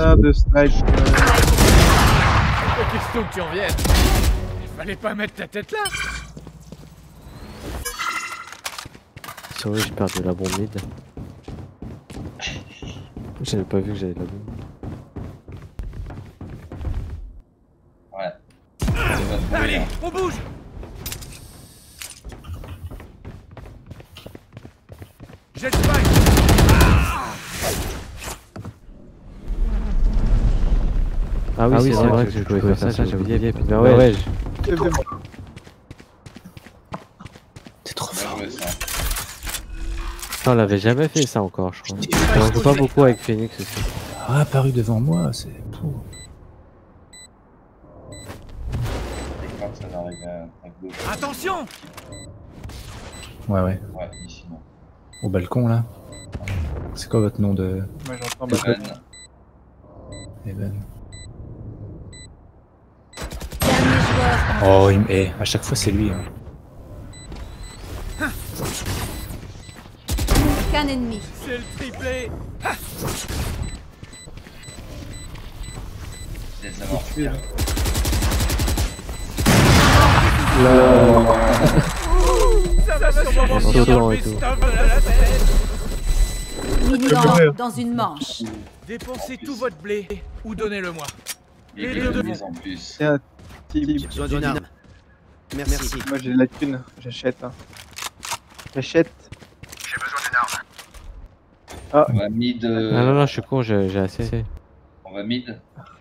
putain de snipe. Pas question que tu en viennes. Il fallait pas mettre ta tête là. Sorry, j'ai perdu la bombe mid. J'avais pas vu que j'avais la bombe. Ouais. Allez, on bouge. Jet spike. Ah oui, c'est vrai que je pouvais faire ça, j'ai oublié. Mais ouais, C'est trop fort. Bien joué, ça. on l'avait jamais fait ça encore, je crois. On joue pas beaucoup avec Phoenix aussi. Ah, apparu devant moi, c'est. Quand ça arrive à gauche. Attention. Ouais, ouais. Ouais, ici, non. Au balcon là. C'est quoi votre nom de. Moi j'entends ma tête. Evan. Evan. Dernier joueur. Oh, à chaque fois c'est lui. Hein. Qu'un ennemi. C'est le triplé. C'est ça marche. Ça va sûrement En finir sautant dans le et tout. best-of de la tête. Militant dans une manche. Dépensez tout votre blé ou donnez-le moi. Il Les est deux de devant. mise en plus. Tiens, type. J'ai besoin d'une arme. Merci. Moi j'ai de la thune, j'achète. Hein. J'achète. On va mid. Ah non, je suis con, j'ai assez. On va mid.